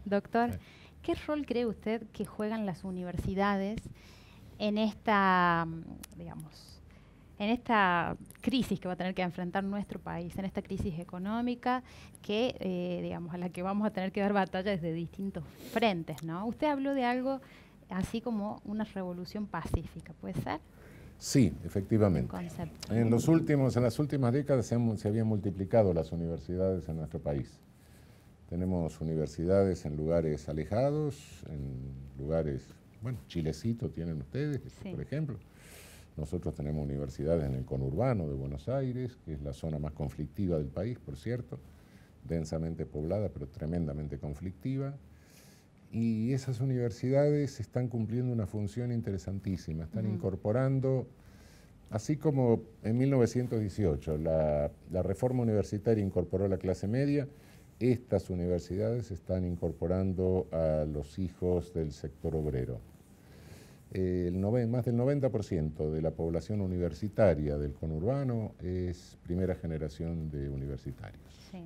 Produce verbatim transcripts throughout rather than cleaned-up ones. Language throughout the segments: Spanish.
Doctor, ¿qué rol cree usted que juegan las universidades en esta, digamos, en esta crisis que va a tener que enfrentar nuestro país, en esta crisis económica que, eh, digamos, a la que vamos a tener que dar batalla desde distintos frentes, ¿no? Usted habló de algo así como una revolución pacífica, ¿puede ser? Sí, efectivamente. Un concepto. En los últimos, en las últimas décadas se, han, se habían multiplicado las universidades en nuestro país. Tenemos universidades en lugares alejados, en lugares, bueno, Chilecito tienen ustedes, sí, por ejemplo. Nosotros tenemos universidades en el conurbano de Buenos Aires, que es la zona más conflictiva del país, por cierto, densamente poblada, pero tremendamente conflictiva. Y esas universidades están cumpliendo una función interesantísima, están uh-huh. incorporando, así como en mil novecientos dieciocho la, la reforma universitaria incorporó la clase media, estas universidades están incorporando a los hijos del sector obrero. El nove, más del noventa por ciento de la población universitaria del conurbano es primera generación de universitarios. Sí.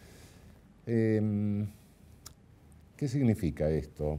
Eh, ¿Qué significa esto?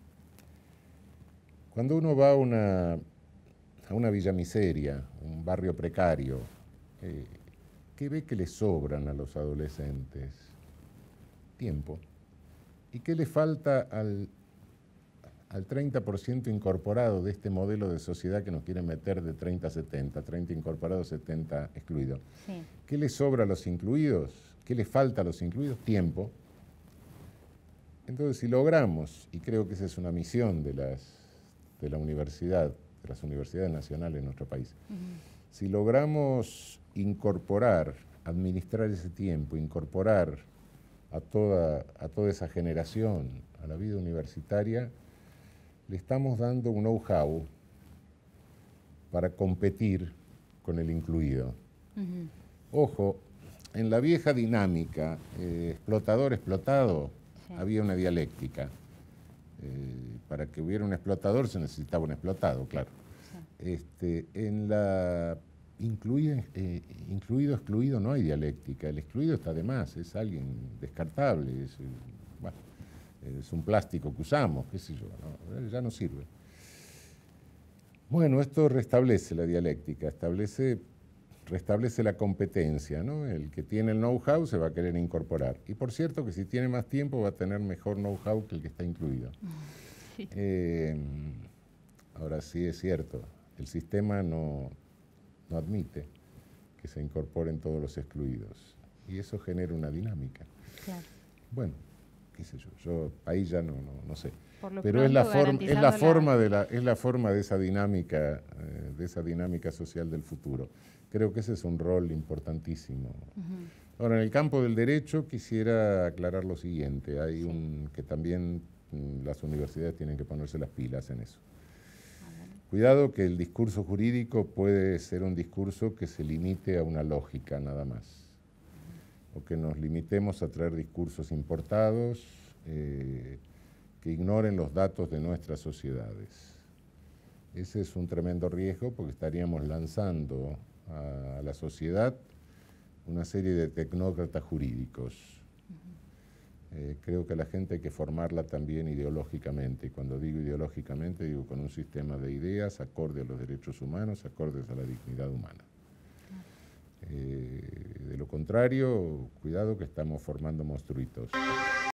Cuando uno va a una, a una villa miseria, un barrio precario, eh, ¿qué ve que le sobran a los adolescentes? Tiempo. ¿Y qué le falta al, al treinta por ciento incorporado de este modelo de sociedad que nos quiere meter de treinta a setenta, treinta incorporados, setenta excluidos? Sí. ¿Qué le sobra a los incluidos? ¿Qué le falta a los incluidos? Tiempo. Entonces, si logramos, y creo que esa es una misión de, las, de la universidad, de las universidades nacionales en nuestro país, uh-huh. si logramos incorporar, administrar ese tiempo, incorporar a toda, a toda esa generación a la vida universitaria, le estamos dando un know-how para competir con el incluido. Uh-huh. Ojo, en la vieja dinámica, eh, explotador-explotado, sí. había una dialéctica. Eh, para que hubiera un explotador se necesitaba un explotado, claro. Sí. Este, en la incluido, eh, incluido, excluido no hay dialéctica. El excluido está de más, es alguien descartable, es, bueno, es un plástico que usamos, qué sé yo, ¿no? Ya no sirve. Bueno, esto restablece la dialéctica, establece... restablece la competencia, ¿no? El que tiene el know-how se va a querer incorporar. Y por cierto que si tiene más tiempo va a tener mejor know-how que el que está incluido. Sí. Eh, ahora sí es cierto, el sistema no, no admite que se incorporen todos los excluidos. Y eso genera una dinámica. Claro. Bueno, qué sé yo, yo ahí ya no, no, no sé. Pero es la, form, es, la forma de la, es la forma de esa dinámica, eh, de esa dinámica social del futuro. Creo que ese es un rol importantísimo. Uh-huh. Ahora, en el campo del derecho quisiera aclarar lo siguiente. Hay sí. un que también mm, las universidades tienen que ponerse las pilas en eso. Cuidado que el discurso jurídico puede ser un discurso que se limite a una lógica nada más. O que nos limitemos a traer discursos importados eh, que ignoren los datos de nuestras sociedades. Ese es un tremendo riesgo porque estaríamos lanzando a la sociedad una serie de tecnócratas jurídicos. Uh-huh. eh, creo que a la gente hay que formarla también ideológicamente, y cuando digo ideológicamente digo con un sistema de ideas acorde a los derechos humanos, acordes a la dignidad humana. Uh-huh. eh, de lo contrario, cuidado que estamos formando monstruitos.